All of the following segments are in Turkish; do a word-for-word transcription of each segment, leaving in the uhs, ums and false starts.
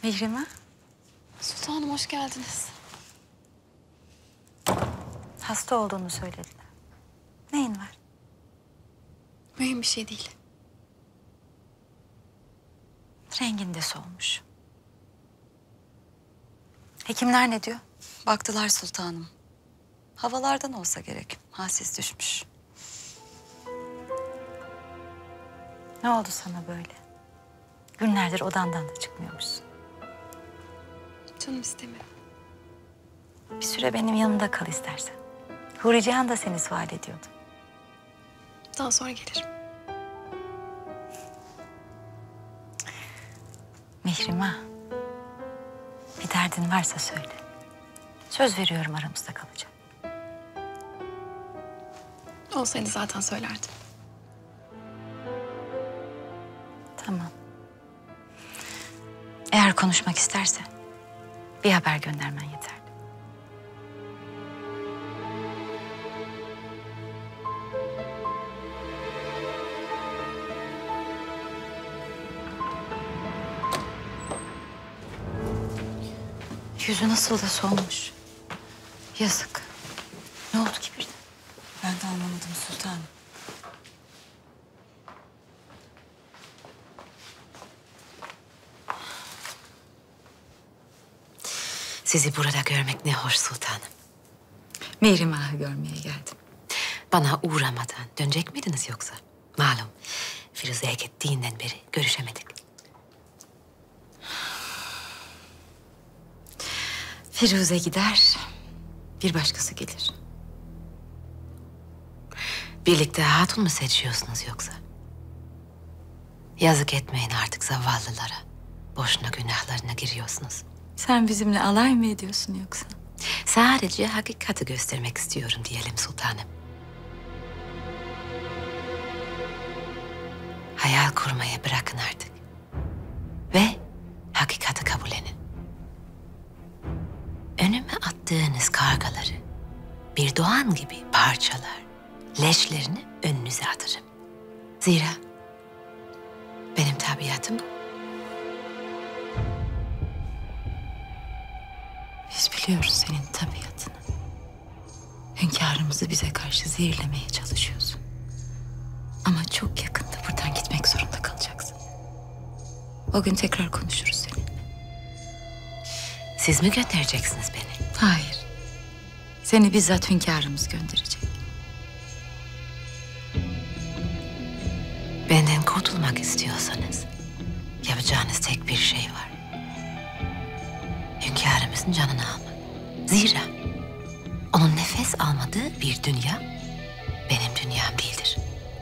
Mihrimah. Sultanım hoş geldiniz. Hasta olduğunu söylediler. Neyin var? Mühim bir şey değil. Rengin de solmuş. Hekimler ne diyor? Baktılar sultanım. Havalardan olsa gerek. Halsiz düşmüş. Ne oldu sana böyle? Günlerdir odandan da çıkmıyormuşsun. Canım istemiyor. Bir süre benim yanımda kal istersen. Huri Cihan da seni sual ediyordu. Daha sonra gelirim. Mihrimah. Bir derdin varsa söyle. Söz veriyorum aramızda kalacak. Olsaydı zaten söylerdim. Tamam. Eğer konuşmak istersen bir haber göndermen yeterli. Yüzü nasıl da solmuş. Yazık. Ne oldu ki birden? Ben de anlamadım sultanım. Sizi burada görmek ne hoş sultanım. Mihrimah'ı görmeye geldim. Bana uğramadan dönecek miydiniz yoksa? Malum Firuze'ye gittiğinden beri görüşemedik. Firuze gider, bir başkası gelir. Birlikte hatun mu seçiyorsunuz yoksa? Yazık etmeyin artık zavallılara. Boşuna günahlarına giriyorsunuz. Sen bizimle alay mı ediyorsun yoksa? Sadece hakikati göstermek istiyorum diyelim sultanım. Hayal kurmayı bırakın artık. Ve hakikati kabullenin. Önüme attığınız kargaları bir doğan gibi parçalar, leşlerini önünüze atarım. Zira benim tabiatım bu. Biz biliyoruz senin tabiatını. Hünkârımızı bize karşı zehirlemeye çalışıyorsun. Ama çok yakında buradan gitmek zorunda kalacaksın. O gün tekrar konuşuruz seninle. Siz mi göndereceksiniz beni? Hayır. Seni bizzat hünkârımız gönderecek. Benden kurtulmak istiyorsanız yapacağınız tek bir şey var. Hünkârımızın canını almak. Zira onun nefes almadığı bir dünya benim dünyam değildir.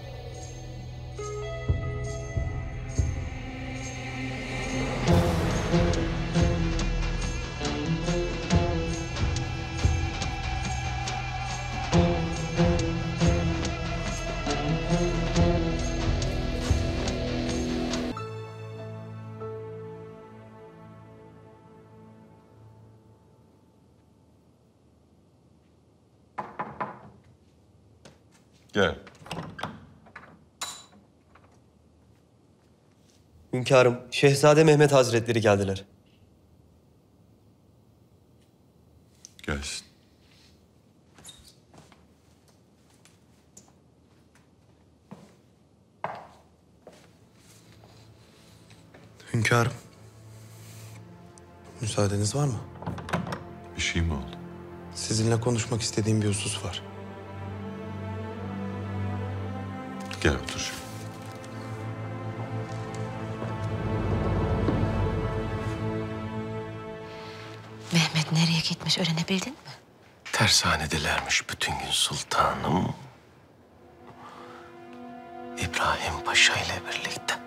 Gel. Hünkârım, Şehzade Mehmet Hazretleri geldiler. Gelsin. Hünkârım. Müsaadeniz var mı? Bir şey mi oldu? Sizinle konuşmak istediğim bir husus var. Gel otur şöyle. Mehmet nereye gitmiş öğrenebildin mi? Tersanedelermiş bütün gün sultanım. İbrahim Paşa ile birlikte.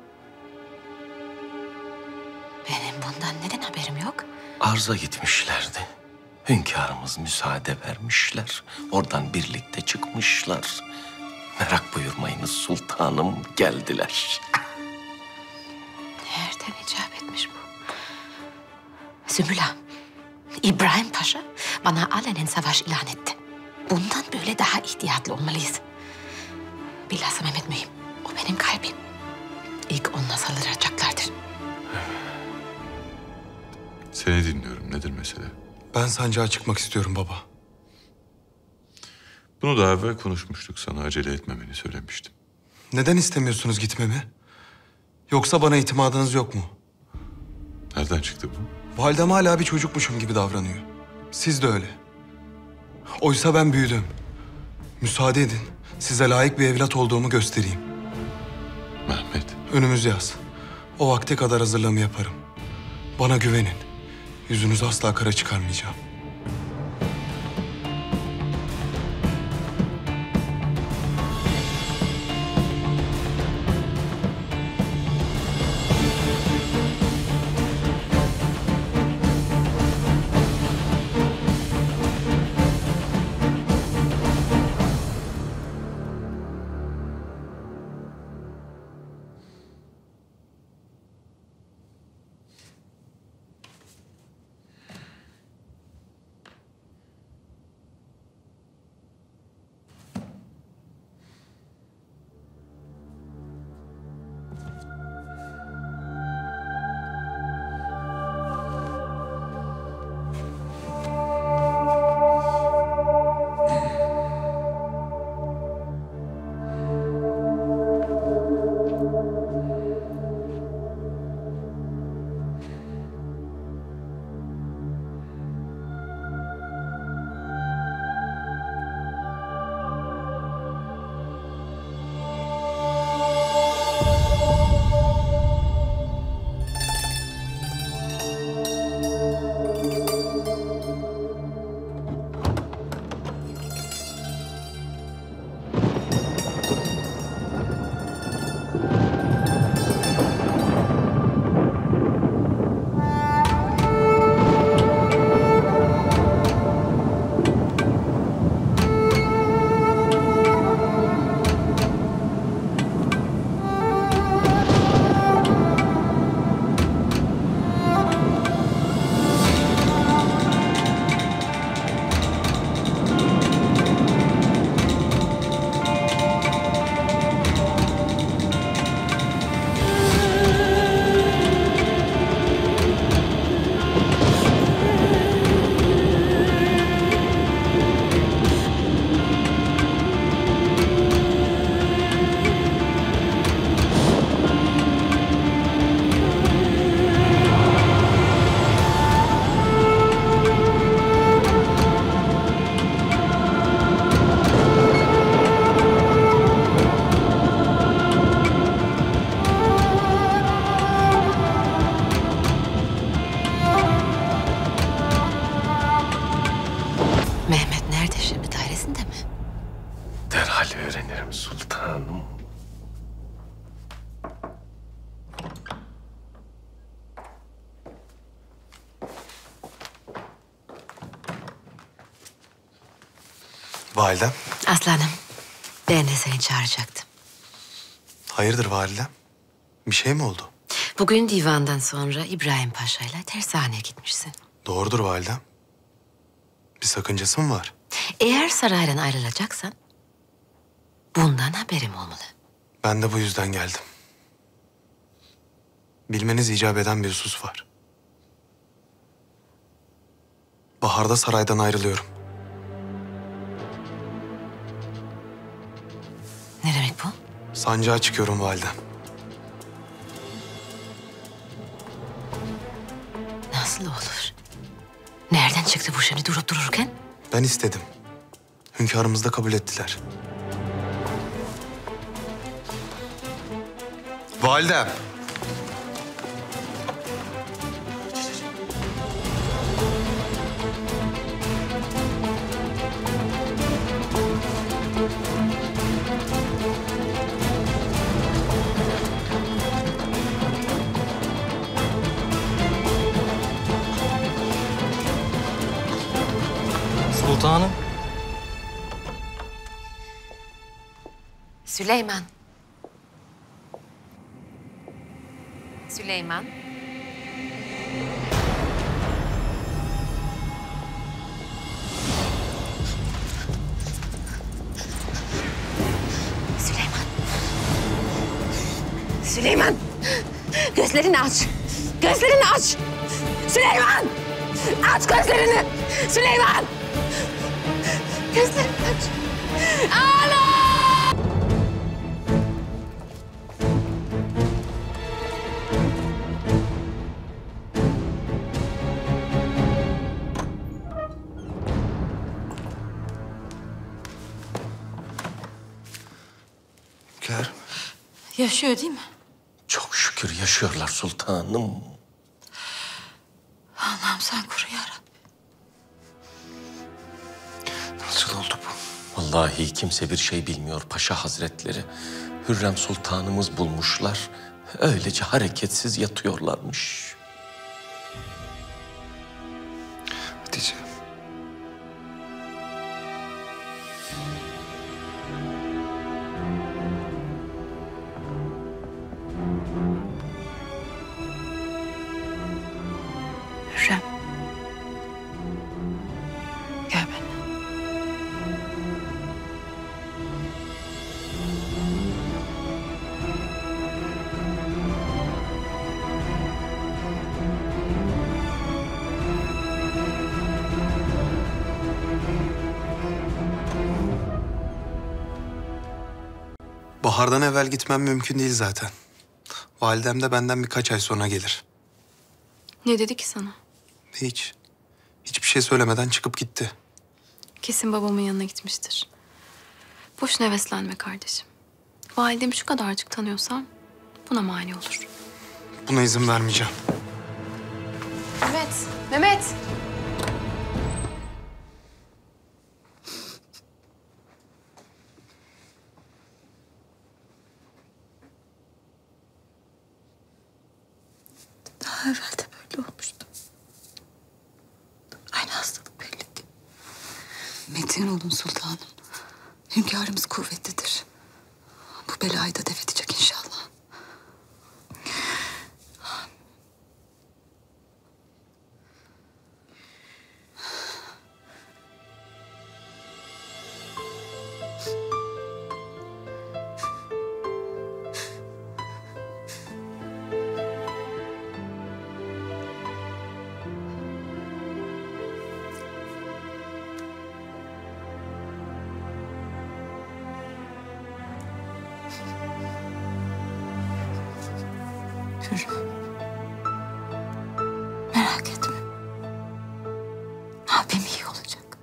Benim bundan neden haberim yok? Arza gitmişlerdi. Hünkârımız müsaade vermişler. Oradan birlikte çıkmışlar. Merak buyurmayınız sultanım, geldiler. Nereden icap etmiş bu? Sümbül Ağa, İbrahim Paşa bana alenen savaş ilan etti. Bundan böyle daha ihtiyatlı olmalıyız. Bilhassa Mehmet mühim. O benim kalbim. İlk onunla saldıracaklardır. Seni dinliyorum. Nedir mesele? Ben sancağa çıkmak istiyorum baba. Bunu daha evvel konuşmuştuk. Sana acele etmemeni söylemiştim. Neden istemiyorsunuz gitmemi? Yoksa bana itimadınız yok mu? Nereden çıktı bu? Validem hala bir çocukmuşum gibi davranıyor. Siz de öyle. Oysa ben büyüdüm. Müsaade edin, size layık bir evlat olduğumu göstereyim. Mehmet. Önümüz yaz. O vakte kadar hazırlığımı yaparım. Bana güvenin. Yüzünüzü asla kara çıkarmayacağım. Mehmet nerede şimdi? Dairesinde mi? Derhal öğrenirim sultanım. Validem. Aslanım, ben de seni çağıracaktım. Hayırdır validem? Bir şey mi oldu? Bugün divandan sonra İbrahim Paşa ile tersaneye gitmişsin. Doğrudur validem. Bir sakıncası mı var? Eğer saraydan ayrılacaksan bundan haberim olmalı. Ben de bu yüzden geldim. Bilmeniz icap eden bir husus var. Baharda saraydan ayrılıyorum. Ne demek bu? Sancağa çıkıyorum validem. Nasıl olur? Nereden çıktı bu şimdi durup dururken? Ben istedim. Hünkârımız da kabul ettiler. Validem. Sultanım. Süleyman. Süleyman. Süleyman. Süleyman. Gözlerini aç. Gözlerini aç! Süleyman! Aç gözlerini! Süleyman! Gözlerini aç! Alo! Hünkârım. Yaşıyor değil mi? Çok şükür yaşıyorlar sultanım. Allah'ım sen koru ya Rabbi. Nasıl oldu bu? Vallahi kimse bir şey bilmiyor Paşa Hazretleri. Hürrem Sultanımız bulmuşlar. Öylece hareketsiz yatıyorlarmış. Hatice. Hürrem. Gel benimle. Bahardan evvel gitmem mümkün değil zaten. Validem de benden birkaç ay sonra gelir. Ne dedi ki sana? Hiç. Hiçbir şey söylemeden çıkıp gitti. Kesin babamın yanına gitmiştir. Boşuna heveslenme kardeşim. Validemi şu kadarcık tanıyorsam buna mani olur. Buna izin vermeyeceğim. Mehmet, Mehmet! Daha evvel de böyle olmuştu. Aynı hastalık belli ki. Metin olun sultanım. Hünkârımız kuvvetlidir. Bu belayı da def edecek inşallah. Hürrem. Merak etme. Abim iyi olacak.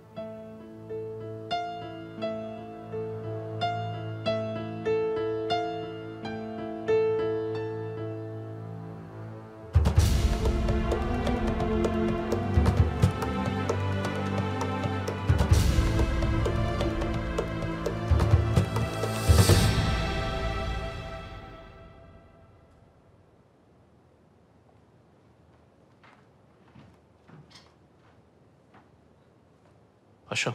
Paşam.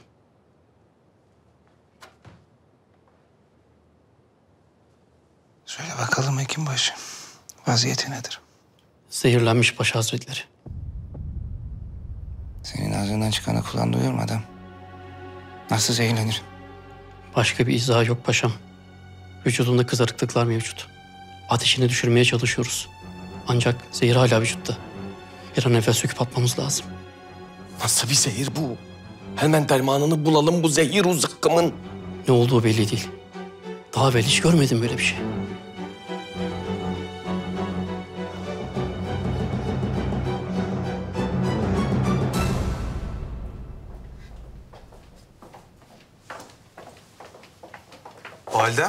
Söyle bakalım Hekimbaşı. Vaziyeti nedir? Zehirlenmiş Paşa Hazretleri. Senin ağzından çıkanı kulağın duyuyor mu adam? Nasıl zehirlenir? Başka bir izah yok paşam. Vücudunda kızarıklıklar mevcut. Ateşini düşürmeye çalışıyoruz. Ancak zehir hala vücutta. Bir an evvel söküp atmamız lazım. Nasıl bir zehir bu? Hemen dermanını bulalım bu zehir o zıkkımın. Ne olduğu belli değil. Daha evvel hiç görmedim böyle bir şey. Validem.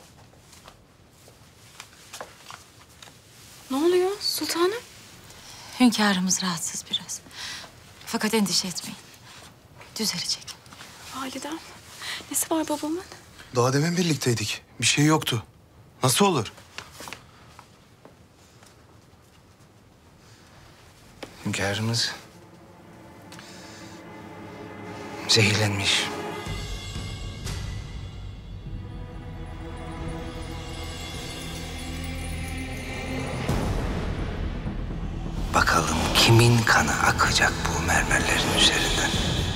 Ne oluyor sultanım? Hünkârımız rahatsız biraz. Fakat endişe etmeyin. Düzelecek. Validem, nesi var babamın? Daha demin birlikteydik. Bir şey yoktu. Nasıl olur? Hünkârımız zehirlenmiş. Bakalım kimin kanı akacak bu mermerlerin üzerinden.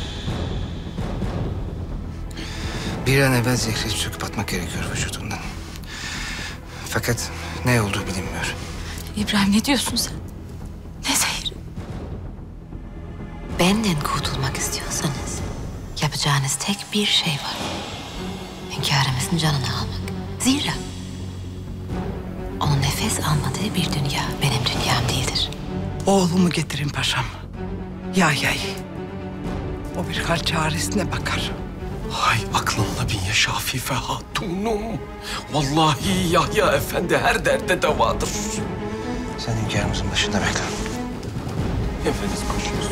Bir an evvel zehri söküp atmak gerekiyor vücudundan. Fakat ne olduğu bilinmiyor. İbrahim ne diyorsun sen? Benden kurtulmak istiyorsanız yapacağınız tek bir şey var. Hünkârımızın canını almak. Zira onun nefes almadığı bir dünya benim dünyam değildir. Oğlumu getirin paşam. Yahya'yı. O bir hal çaresine bakar. Hay aklınla bin yaşa Afife Hatunum. Vallahi Yahya Efendi her derde devadır. Sen hünkârımızın başında bekle. Efendimiz başımız.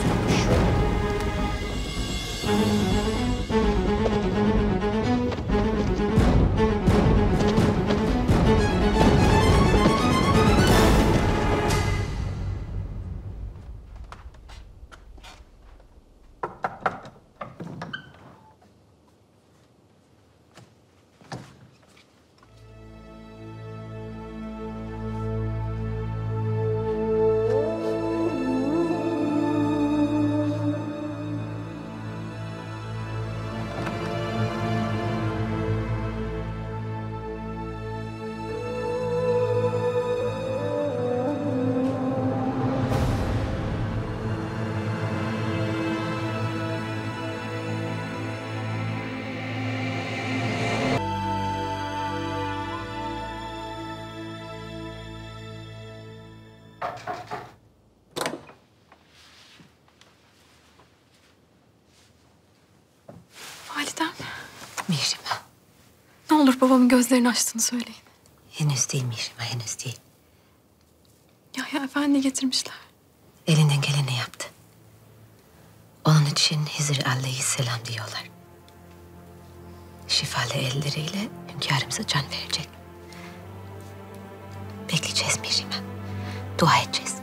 Validem, Mihrimah, ne olur babamın gözlerini açtığını söyleyin. henüz değil Mihrimah, henüz değil. Yahya Efendi getirmişler. Elinden geleni yaptı. Onun için Hızır aleyhisselam diyorlar. Şifalı elleriyle hünkârımıza can verecek. Bekleyeceğiz Mihrimah. Dua edeceğiz.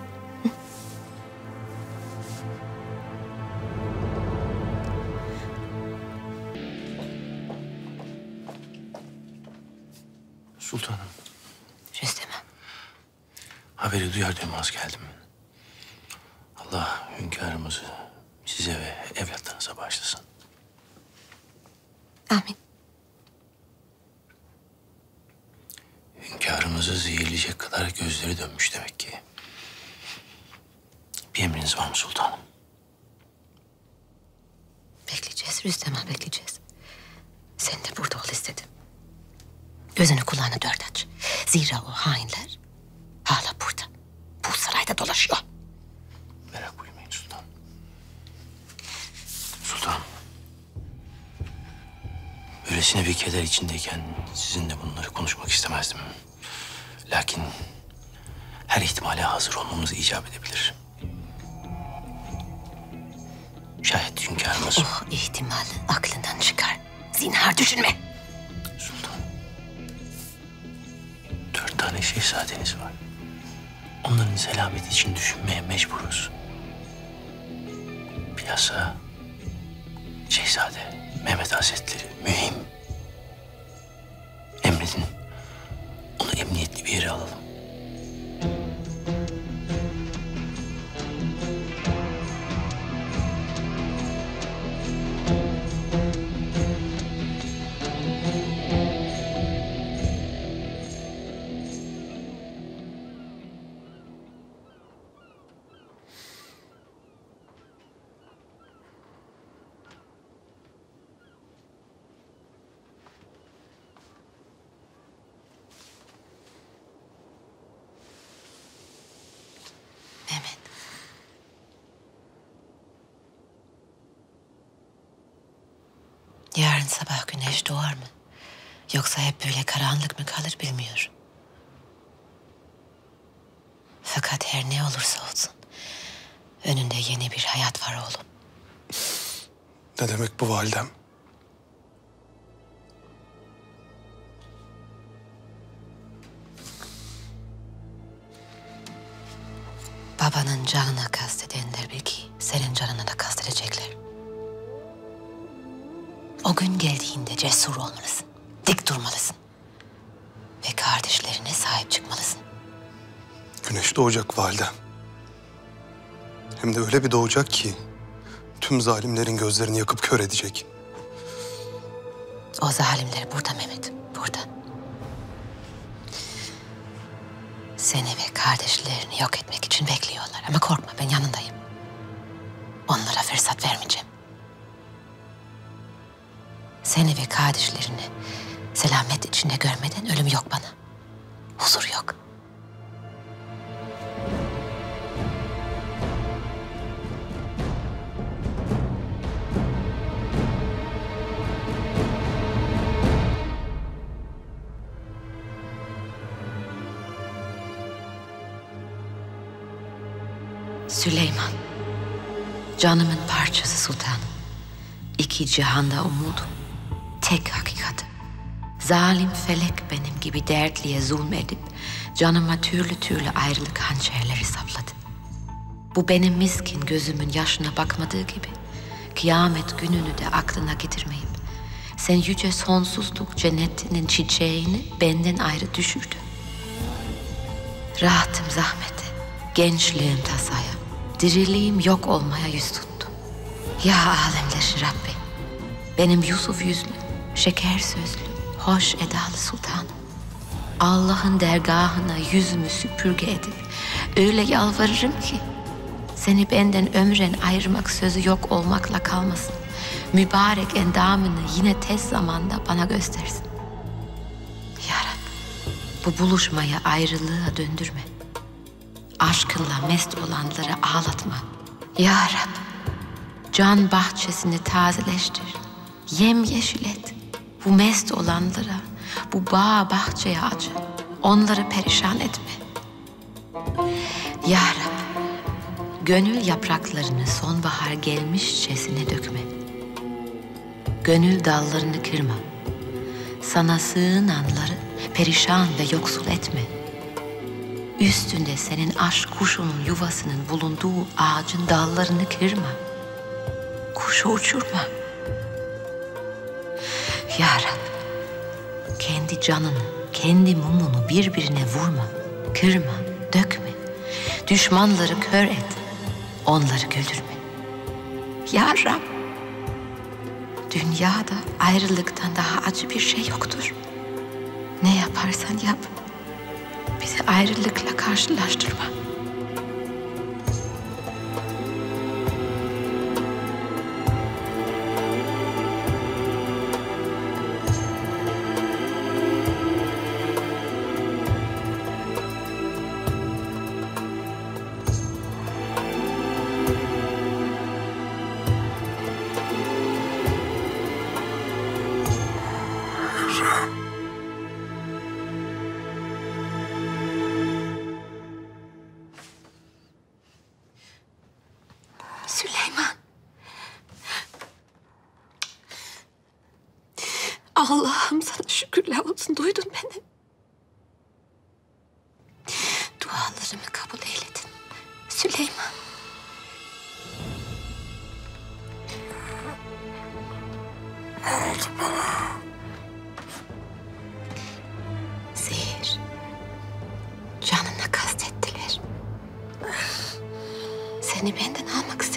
Sultanım, Rüstem'im. haberi duyar duymaz geldim. Allah hünkârımızı size ve evlatlarınıza bağışlasın. Amin. Hünkârımızı zehirleyecek kadar gözleri dönmüş demek ki. Bir emriniz var mı sultanım? Bekleyeceğiz Rüstem'im, bekleyeceğiz. Sen de burada ol istedim. Gözünü kulağını dört aç. Zira o hainler hala burada. Bu sarayda dolaşıyor. Merak buyurmayın sultanım. Sultanım. Böylesine bir keder içindeyken sizinle bunları konuşmak istemezdim. Lakin her ihtimale hazır olmamız icap edebilir. Şayet hünkârımız... O ihtimali aklından çıkar. Zinhar düşünme. Sultan. Dört tane şehzadeniz var. Onların selameti için düşünmeye mecburuz. Bilhassa Şehzade Mehmet Hazretleri mühim. Emredin, onu emniyetli bir yere alalım. Mehmet. Yarın sabah güneş doğar mı? Yoksa hep böyle karanlık mı kalır bilmiyorum. Fakat her ne olursa olsun önünde yeni bir hayat var oğlum. Ne demek bu validem? Babanın canına kastedenler belki senin canına da kastedecekler. O gün geldiğinde cesur olmalısın. Dik durmalısın. Ve kardeşlerine sahip çıkmalısın. Güneş doğacak validem. Hem de öyle bir doğacak ki tüm zalimlerin gözlerini yakıp kör edecek. O zalimler burada Mehmet, burada. Seni ve kardeşlerini yok etmek için bekliyorlar. Ama korkma, ben yanındayım. Onlara fırsat fırsat vermeyeceğim. Seni ve kardeşlerini selamet içinde görmeden ölüm yok bana. Huzur yok. Süleyman, canımın parçası sultanım. İki cihanda umudum, tek hakikatim. Zalim felek benim gibi dertliye zulmedip canıma türlü türlü ayrılık hançerleri sapladı. Bu benim miskin gözümün yaşına bakmadığı gibi kıyamet gününü de aklına getirmeyip sen yüce sonsuzluk cennetinin çiçeğini benden ayrı düşürdün. Rahatım zahmete, gençliğim tasaya, diriliğim yok olmaya yüz tuttum. Ya alemlerin Rabbi, benim Yusuf yüzlü, şeker sözlü, hoş edalı sultanım. Allah'ın dergahına yüzümü süpürge edip öyle yalvarırım ki seni benden ömren ayırmak sözü yok olmakla kalmasın. Mübarek endamını yine tez zamanda bana göstersin. Ya Rabbi, bu buluşmayı ayrılığa döndürme. Aşkınla mest olanları ağlatma. Ya Rabbi, can bahçesini tazeleştir. Yemyeşil et. Bu mest olanlara, bu bağ bahçeye acı. Onları perişan etme. Ya Rabbi, gönül yapraklarını sonbahar gelmişçesine dökme. Gönül dallarını kırma. Sana sığınanları perişan ve yoksul etme. Üstünde senin aşk kuşunun yuvasının bulunduğu ağacın dallarını kırma. Kuşu uçurma. Ya Rabbi, kendi canını, kendi mumunu birbirine vurma, kırma, dökme. Düşmanları kör et, onları güldürme. Ya Rabbi, dünyada ayrılıktan daha acı bir şey yoktur. Ne yaparsan yap, bizi ayrılıkla karşılaştırma. Süleyman. Allah'ım sana şükürler olsun. Duydun beni. Dualarımı kabul eyledin. Süleyman. Ne oldu bana? Zehir. Canına kastettiler. Seni benden almak